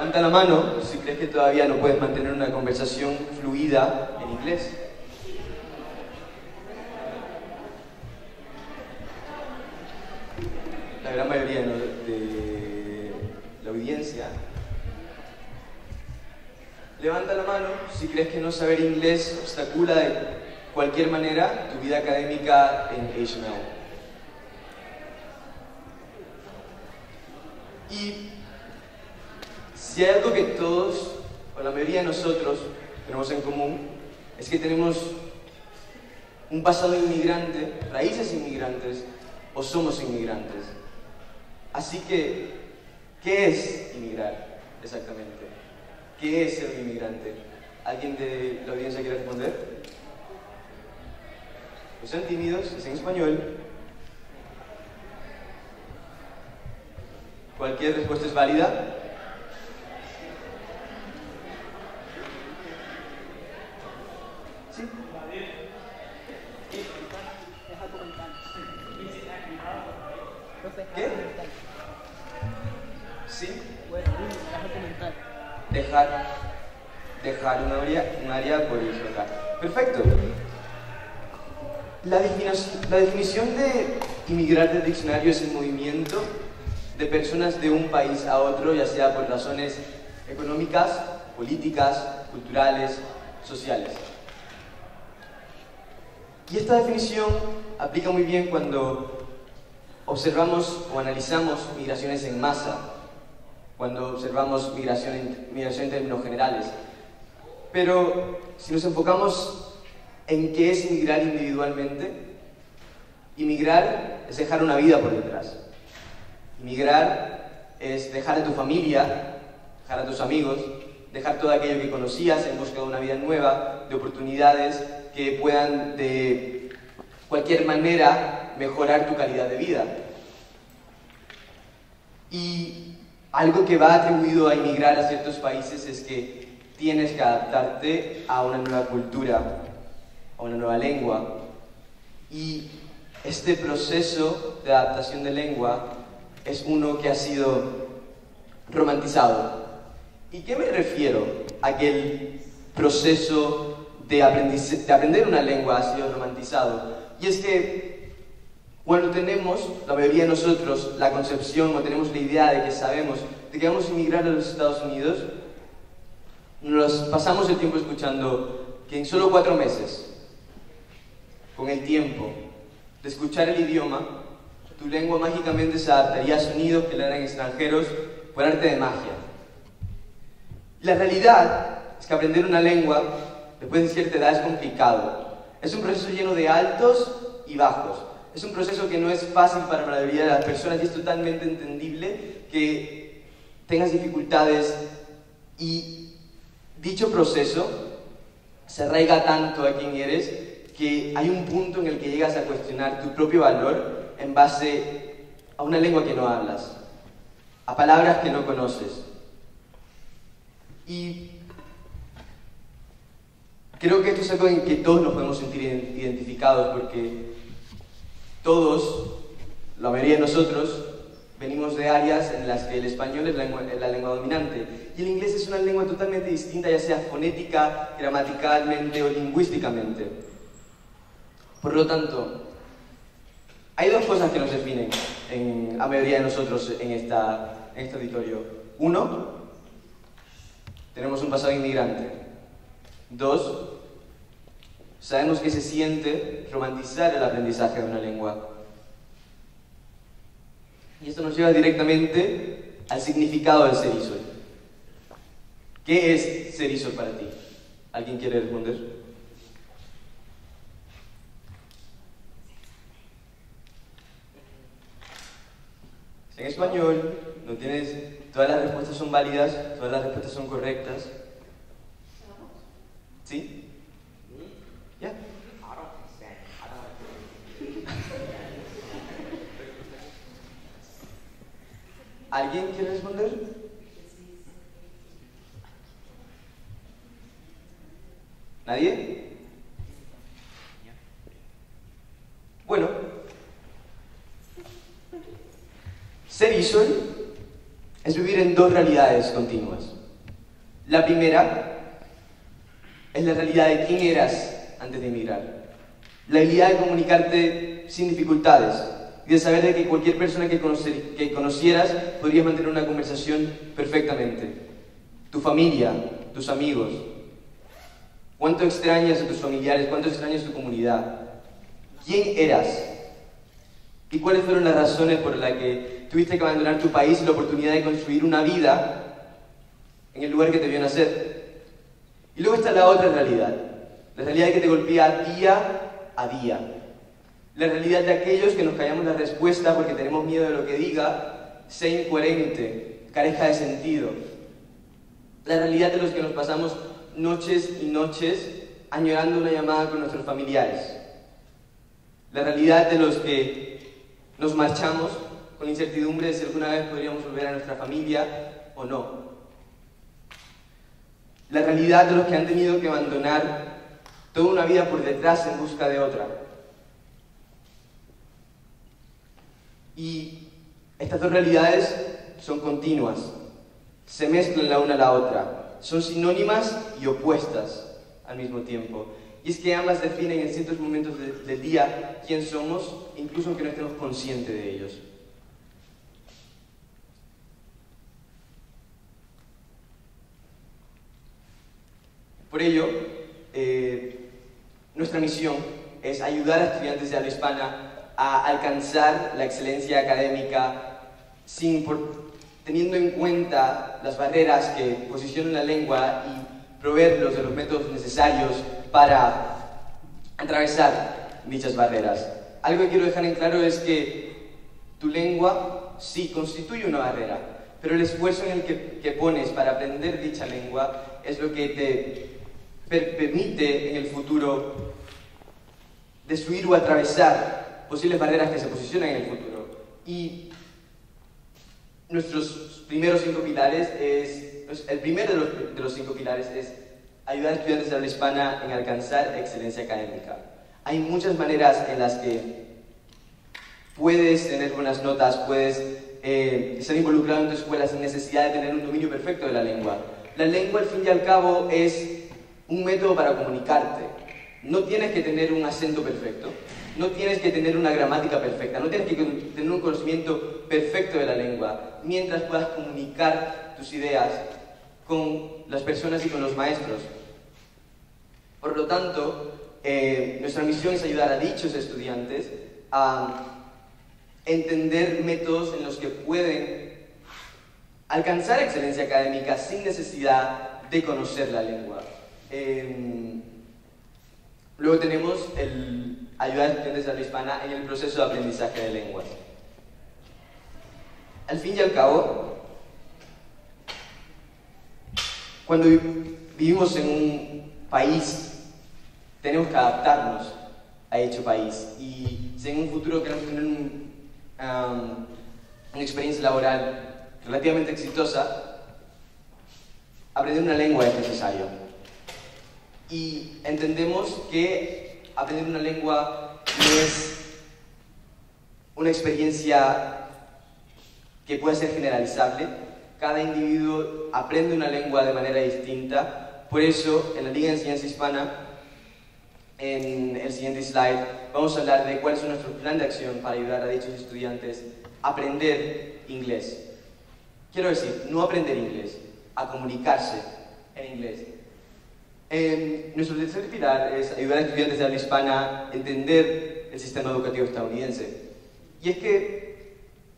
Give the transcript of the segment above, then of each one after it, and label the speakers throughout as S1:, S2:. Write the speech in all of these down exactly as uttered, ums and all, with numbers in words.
S1: Levanta la mano si crees que todavía no puedes mantener una conversación fluida en inglés. La gran mayoría ¿no? de la audiencia. Levanta la mano si crees que no saber inglés obstacula de cualquier manera tu vida académica en H M L. Y si hay algo que todos, o la mayoría de nosotros, tenemos en común, es que tenemos un pasado inmigrante, raíces inmigrantes, o somos inmigrantes. Así que, ¿qué es inmigrar exactamente? ¿Qué es ser un inmigrante? ¿Alguien de la audiencia quiere responder? No sean tímidos, es en español. ¿Cualquier respuesta es válida? ¿Sí? ¿Qué? ¿Sí? Dejar, dejar un área, un área por disfrutar. Perfecto. La definición, la definición de inmigrar del diccionario es el movimiento de personas de un país a otro, ya sea por razones económicas, políticas, culturales, sociales. Y esta definición aplica muy bien cuando observamos o analizamos migraciones en masa, cuando observamos migración en, migración en términos generales. Pero si nos enfocamos en qué es inmigrar individualmente, inmigrar es dejar una vida por detrás. Inmigrar es dejar a tu familia, dejar a tus amigos, dejar todo aquello que conocías en busca de una vida nueva, de oportunidades que puedan de cualquier manera mejorar tu calidad de vida. Y algo que va atribuido a inmigrar a ciertos países es que tienes que adaptarte a una nueva cultura, a una nueva lengua. Y este proceso de adaptación de lengua es uno que ha sido romantizado. ¿Y qué me refiero a que el proceso de, de aprender una lengua ha sido romantizado? Y es que cuando tenemos, la mayoría de nosotros, la concepción o tenemos la idea de que sabemos de que vamos a inmigrar a los Estados Unidos, nos pasamos el tiempo escuchando que en solo cuatro meses, con el tiempo de escuchar el idioma, tu lengua mágicamente se adaptaría a sonidos que le eran extranjeros por arte de magia. La realidad es que aprender una lengua después de cierta edad es complicado. Es un proceso lleno de altos y bajos. Es un proceso que no es fácil para la mayoría de las personas y es totalmente entendible que tengas dificultades, y dicho proceso se arraiga tanto a quién eres que hay un punto en el que llegas a cuestionar tu propio valor en base a una lengua que no hablas, a palabras que no conoces. Y creo que esto es algo en que todos nos podemos sentir identificados, porque todos, la mayoría de nosotros, venimos de áreas en las que el español es la lengua, es la lengua dominante y el inglés es una lengua totalmente distinta, ya sea fonética, gramaticalmente o lingüísticamente. Por lo tanto, hay dos cosas que nos definen en, a mayoría de nosotros en, esta, en este auditorio. Uno, tenemos un pasado inmigrante. Dos, sabemos que se siente romantizar el aprendizaje de una lengua. Y esto nos lleva directamente al significado del ser ISOL. ¿Qué es ser ISOL para ti? ¿Alguien quiere responder? En español, no tienes, todas las respuestas son válidas, todas las respuestas son correctas. ¿Sí? ¿Ya? ¿Alguien quiere responder? ¿Nadie? Bueno, ser ISOL es vivir en dos realidades continuas. La primera es la realidad de quién eras antes de emigrar. La habilidad de comunicarte sin dificultades y de saber de que cualquier persona que, conocer, que conocieras podrías mantener una conversación perfectamente. Tu familia, tus amigos. ¿Cuánto extrañas a tus familiares? ¿Cuánto extrañas tu comunidad? ¿Quién eras? ¿Y cuáles fueron las razones por las que tuviste que abandonar tu país y la oportunidad de construir una vida en el lugar que te vio nacer? Y luego está la otra realidad, la realidad que te golpea día a día. La realidad de aquellos que nos callamos la respuesta porque tenemos miedo de lo que diga sea incoherente, carezca de sentido. La realidad de los que nos pasamos noches y noches añorando una llamada con nuestros familiares. La realidad de los que nos marchamos con incertidumbre de si alguna vez podríamos volver a nuestra familia o no. La realidad de los que han tenido que abandonar toda una vida por detrás en busca de otra. Y estas dos realidades son continuas, se mezclan la una a la otra, son sinónimas y opuestas al mismo tiempo. Y es que ambas definen en ciertos momentos de, del día quién somos, incluso aunque no estemos conscientes de ellos. Por ello, eh, nuestra misión es ayudar a estudiantes de habla hispana a alcanzar la excelencia académica sin, por, teniendo en cuenta las barreras que posicionan la lengua y proveerlos de los métodos necesarios para atravesar dichas barreras. Algo que quiero dejar en claro es que tu lengua sí constituye una barrera, pero el esfuerzo en el que, que pones para aprender dicha lengua es lo que te per permite en el futuro destruir o atravesar posibles barreras que se posicionan en el futuro. Y nuestros primeros cinco pilares es, el primero de los, de los cinco pilares es ayudar a estudiantes de habla hispana en alcanzar excelencia académica. Hay muchas maneras en las que puedes tener buenas notas, puedes eh, estar involucrado en tu escuela sin necesidad de tener un dominio perfecto de la lengua. La lengua, al fin y al cabo, es un método para comunicarte. No tienes que tener un acento perfecto, no tienes que tener una gramática perfecta, no tienes que tener un conocimiento perfecto de la lengua, mientras puedas comunicar tus ideas con las personas y con los maestros. Por lo tanto, eh, nuestra misión es ayudar a dichos estudiantes a entender métodos en los que pueden alcanzar excelencia académica sin necesidad de conocer la lengua. Eh, luego tenemos el ayudar a estudiantes de habla hispana en el proceso de aprendizaje de lenguas. Al fin y al cabo, cuando vivimos en un país, tenemos que adaptarnos a dicho país. Y si en un futuro queremos tener un, um, una experiencia laboral relativamente exitosa, aprender una lengua es necesario. Y entendemos que aprender una lengua no es una experiencia que pueda ser generalizable. Cada individuo aprende una lengua de manera distinta. Por eso, en la Liga de Enseñanza Hispana, en el siguiente slide, vamos a hablar de cuál es nuestro plan de acción para ayudar a dichos estudiantes a aprender inglés. Quiero decir, no aprender inglés, a comunicarse en inglés. Eh, nuestro tercer pilar es ayudar a estudiantes de habla hispana a entender el sistema educativo estadounidense. Y es que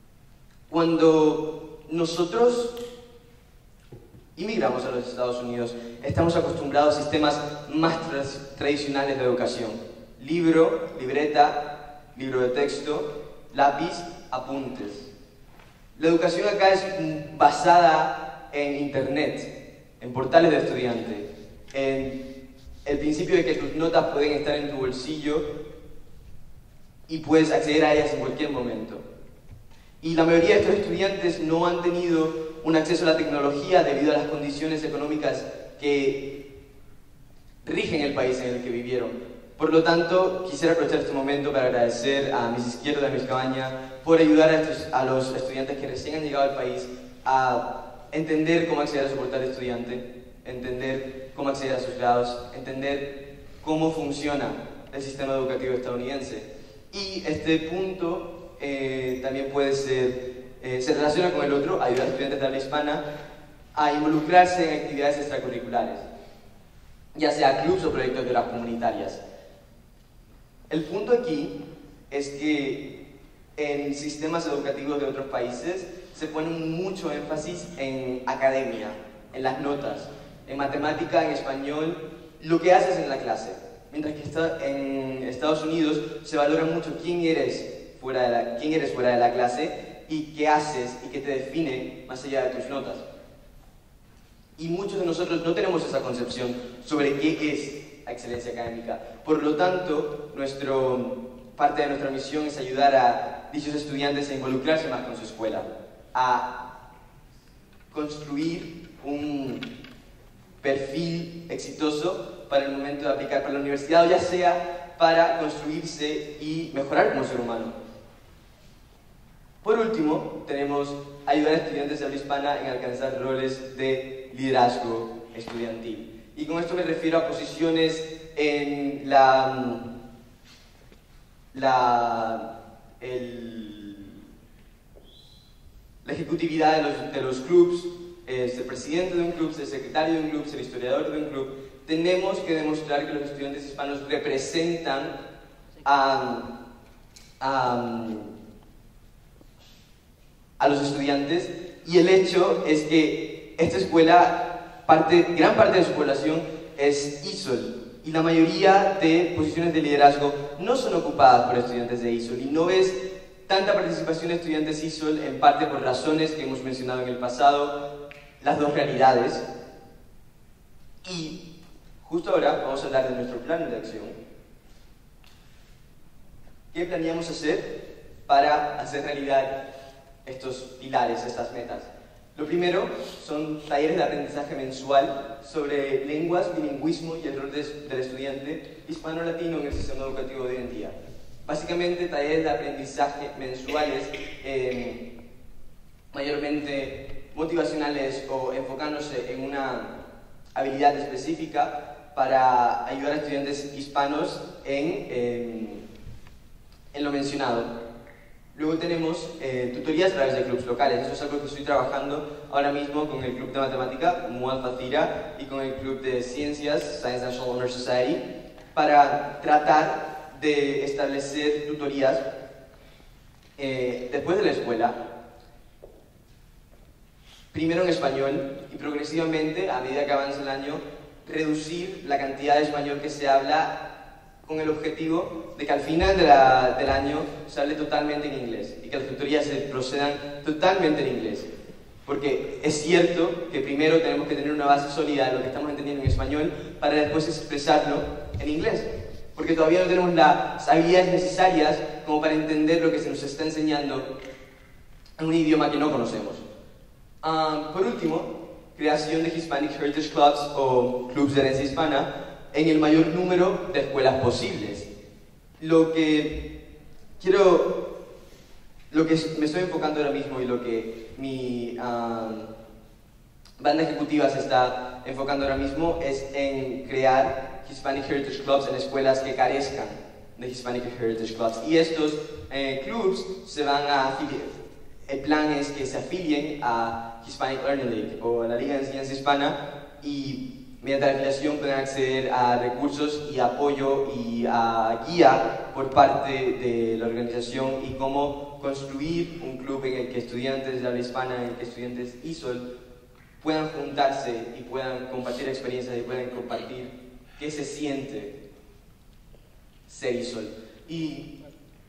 S1: cuando nosotros inmigramos a los Estados Unidos, estamos acostumbrados a sistemas más tra tradicionales de educación. Libro, libreta, libro de texto, lápiz, apuntes. La educación acá es basada en internet, en portales de estudiantes, en el principio de que tus notas pueden estar en tu bolsillo y puedes acceder a ellas en cualquier momento. Y la mayoría de estos estudiantes no han tenido un acceso a la tecnología debido a las condiciones económicas que rigen el país en el que vivieron. Por lo tanto, quisiera aprovechar este momento para agradecer a mis izquierdas, a mis cabañas, por ayudar a, estos, a los estudiantes que recién han llegado al país a entender cómo acceder a su portal de estudiante, entender cómo acceder a sus grados, entender cómo funciona el sistema educativo estadounidense. Y este punto eh, también puede ser, eh, se relaciona con el otro, ayudar a estudiantes de habla hispana a involucrarse en actividades extracurriculares, ya sea clubs o proyectos de horas comunitarias. El punto aquí es que en sistemas educativos de otros países se pone mucho énfasis en academia, en las notas, en matemática, en español, lo que haces en la clase. Mientras que está en Estados Unidos se valora mucho quién eres fuera de la, quién eres fuera de la clase y qué haces y qué te define más allá de tus notas. Y muchos de nosotros no tenemos esa concepción sobre qué es la excelencia académica. Por lo tanto, nuestro, parte de nuestra misión es ayudar a dichos estudiantes a involucrarse más con su escuela, a construir un perfil exitoso para el momento de aplicar para la universidad, o ya sea para construirse y mejorar como ser humano. Por último, tenemos ayudar a estudiantes de habla hispana en alcanzar roles de liderazgo estudiantil. Y con esto me refiero a posiciones en la, la, el, la ejecutividad de los, de los clubs, eh, ser presidente de un club, ser secretario de un club, ser historiador de un club. Tenemos que demostrar que los estudiantes hispanos representan a, a, a los estudiantes, y el hecho es que esta escuela, parte, gran parte de su población es I S O L, y la mayoría de posiciones de liderazgo no son ocupadas por estudiantes de I S O L, y no ves tanta participación de estudiantes I S O L, en parte por razones que hemos mencionado en el pasado, las dos realidades. Y justo ahora vamos a hablar de nuestro plan de acción. ¿Qué planeamos hacer para hacer realidad estos pilares, estas metas? Lo primero son talleres de aprendizaje mensual sobre lenguas, bilingüismo y el rol de, del estudiante hispano-latino en el sistema educativo de hoy en día. Básicamente, talleres de aprendizaje mensuales, eh, mayormente motivacionales o enfocándose en una habilidad específica para ayudar a estudiantes hispanos en, en, en lo mencionado. Luego tenemos eh, tutorías a través de clubs locales. Eso es algo que estoy trabajando ahora mismo con el club de matemática, Mu Alpha Theta, y con el club de ciencias, Science National Honor Society, para tratar de establecer tutorías eh, después de la escuela, primero en español, y progresivamente, a medida que avanza el año, reducir la cantidad de español que se habla, con el objetivo de que al final de la, del año se hable totalmente en inglés y que las tutorías se procedan totalmente en inglés. Porque es cierto que primero tenemos que tener una base sólida de lo que estamos entendiendo en español para después expresarlo en inglés. Porque todavía no tenemos las habilidades necesarias como para entender lo que se nos está enseñando en un idioma que no conocemos. Um, por último, creación de Hispanic Heritage Clubs o clubs de herencia hispana en el mayor número de escuelas posibles. Lo que quiero, lo que me estoy enfocando ahora mismo y lo que mi um, banda ejecutiva se está enfocando ahora mismo es en crear Hispanic Heritage Clubs en escuelas que carezcan de Hispanic Heritage Clubs. Y estos eh, clubs se van a afiliar. El plan es que se afilien a Hispanic Learning League o a la Liga de Enseñanza Hispana, y mediante la afiliación pueden acceder a recursos y apoyo y a guía por parte de la organización y cómo construir un club en el que estudiantes de habla hispana, en el que estudiantes I S O L puedan juntarse y puedan compartir experiencias y puedan compartir qué se siente ser I S O L. Y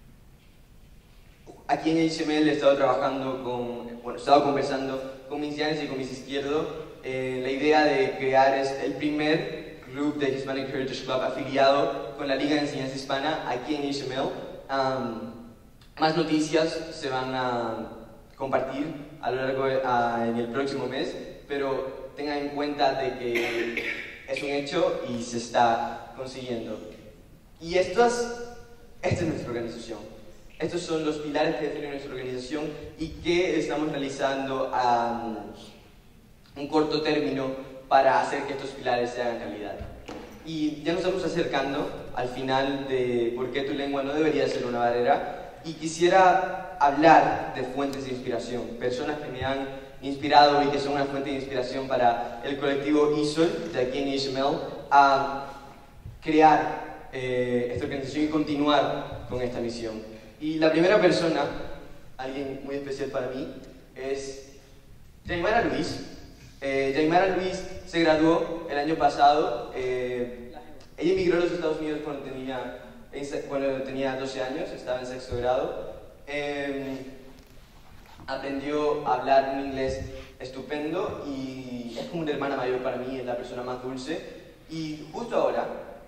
S1: aquí en H M L he estado trabajando con, bueno, he estado conversando con mis Yanes y con mis Izquierdo. Eh, la idea de crear es el primer club de Hispanic Heritage Club afiliado con la Liga de Enseñanza Hispana aquí en H M L. Um, más noticias se van a compartir a lo largo de, a, en el próximo mes, pero tengan en cuenta de que es un hecho y se está consiguiendo. Y esto es, esta es nuestra organización. estos son los pilares que definen nuestra organización y que estamos realizando a um, un corto término para hacer que estos pilares se hagan realidad. Y ya nos estamos acercando al final de por qué tu lengua no debería ser una barrera, y quisiera hablar de fuentes de inspiración, personas que me han inspirado y que son una fuente de inspiración para el colectivo I S O L de aquí en Ishmael a crear eh, esta organización y continuar con esta misión. Y la primera persona, alguien muy especial para mí, es Yaimara Luis. Eh, Yaimara Luis se graduó el año pasado. Eh, ella emigró a los Estados Unidos cuando tenía, cuando tenía doce años, estaba en sexto grado. Eh, aprendió a hablar un inglés estupendo y es como una hermana mayor para mí, es la persona más dulce. Y justo ahora,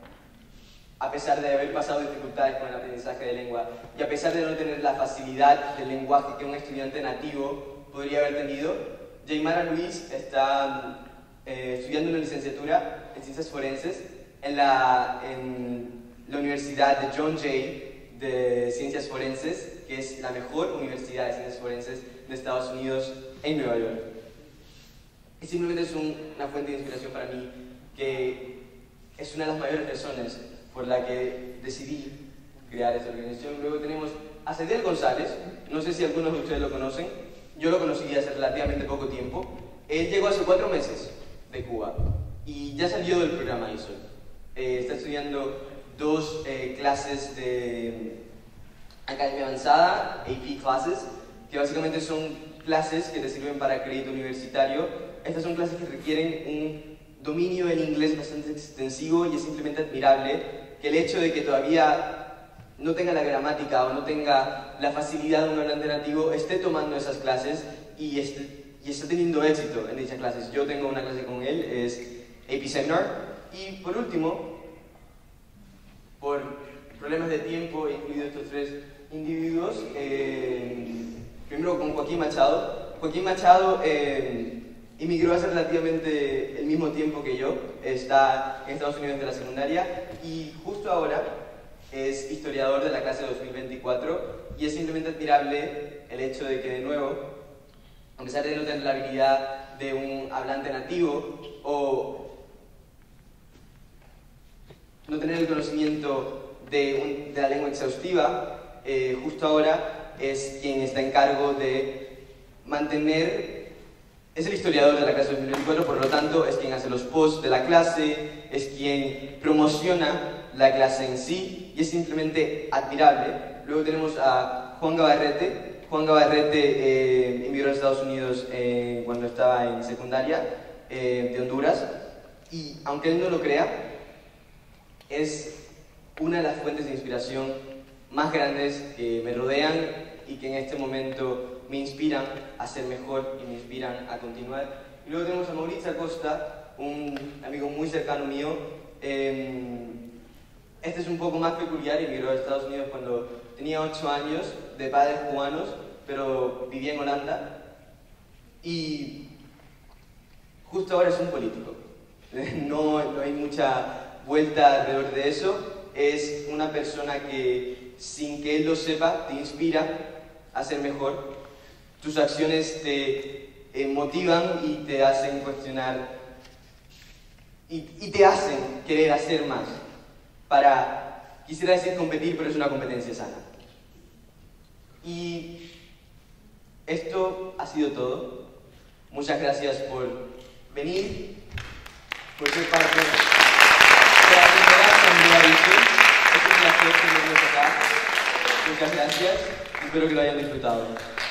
S1: a pesar de haber pasado dificultades con el aprendizaje de lengua y a pesar de no tener la facilidad del lenguaje que un estudiante nativo podría haber tenido, Yaimara Luis está eh, estudiando una licenciatura en Ciencias Forenses en la, en la Universidad de John Jay de Ciencias Forenses, que es la mejor universidad de Ciencias Forenses de Estados Unidos en Nueva York. Y simplemente es un, una fuente de inspiración para mí, que es una de las mayores razones por la que decidí crear esta organización. Luego tenemos a Cediel González, no sé si algunos de ustedes lo conocen, yo lo conocí hace relativamente poco tiempo. Él llegó hace cuatro meses de Cuba y ya salió del programa I S O L. Eh, está estudiando dos eh, clases de Academia Avanzada, A P Classes, que básicamente son clases que te sirven para crédito universitario. Estas son clases que requieren un dominio en inglés bastante extensivo y es simplemente admirable que el hecho de que todavía no tenga la gramática o no tenga la facilidad de un hablante nativo esté tomando esas clases y esté, y esté teniendo éxito en dichas clases. Yo tengo una clase con él, es A P Seminar. Y por último, por problemas de tiempo, he incluido estos tres individuos. Eh, primero con Joaquín Machado. Joaquín Machado eh, emigró hace relativamente el mismo tiempo que yo, está en Estados Unidos de la secundaria y justo ahora es historiador de la clase dos mil veinticuatro y es simplemente admirable el hecho de que de nuevo, a pesar de no tener la habilidad de un hablante nativo o no tener el conocimiento de, un, de la lengua exhaustiva, eh, justo ahora es quien está en cargo de mantener. Es el historiador de la clase dos mil veinticuatro, por lo tanto es quien hace los posts de la clase, es quien promociona la clase en sí y es simplemente admirable. Luego tenemos a Juan Gabarrete. Juan Gabarrete eh, emigró a Estados Unidos eh, cuando estaba en secundaria eh, de Honduras y aunque él no lo crea, es una de las fuentes de inspiración más grandes que me rodean y que en este momento me inspiran a ser mejor y me inspiran a continuar. Y luego tenemos a Mauricio Acosta, un amigo muy cercano mío. Eh, este es un poco más peculiar, emigró a Estados Unidos cuando tenía ocho años, de padres cubanos, pero vivía en Holanda. Y justo ahora es un político. No, no hay mucha vuelta alrededor de eso. Es una persona que, sin que él lo sepa, te inspira a ser mejor. Tus acciones te eh, motivan y te hacen cuestionar y, y te hacen querer hacer más para, quisiera decir competir, pero es una competencia sana. Y esto ha sido todo. Muchas gracias por venir, por ser parte de la primera asamblea I S O L. Es un placer tenerlos acá. Muchas gracias. Espero que lo hayan disfrutado.